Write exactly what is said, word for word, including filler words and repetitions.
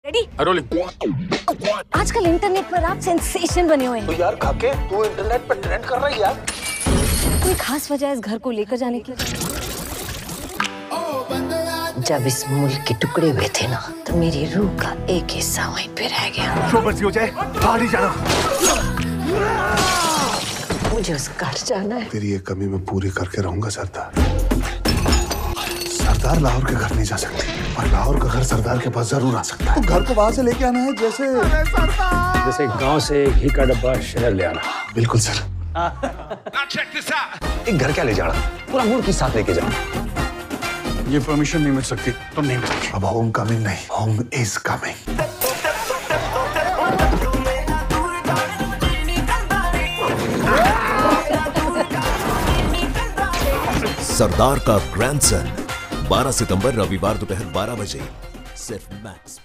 Ready? Rolling. आजकल internet पर आप सेंसेशन बने हुए हैं। तो यार खाके तू इंटरनेट पर ट्रेंड कर रहा है यार। कोई खास वजह है इस घर को लेकर जाने की? जब इस मुल्क के टुकड़े हुए थे ना, तो मेरी रूह का एक हिस्सा वहीं पे रह गया। शो बस हो जाए, बाहर नहीं जाना। मुझे उस घर जाना है। तेरी ये कमी मैं पूरी करके रहूंगा सरदार। सरदार लाहौर के घर नहीं जा सकती, पर लाहौर का घर सरदार के पास जरूर आ सकता है। तो घर को वहां से लेके आना है, जैसे जैसे गांव से घी का डब्बा शहर ले आना। बिल्कुल सर। एक घर क्या ले जाना, पूरा मूड के साथ लेके जाना। ये परमिशन नहीं मिल सकती तो नहीं मिलेगी। अब होम कमिंग नहीं, होम इज कमिंग। सरदार का ग्रैंडसन बारह सितंबर रविवार दोपहर बारह बजे सिर्फ मैक्स।